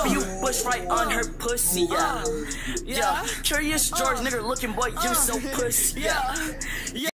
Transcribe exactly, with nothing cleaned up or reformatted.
you bush right on her pussy, yeah. Yeah, Curious George, nigga looking boy, you so pussy, yeah.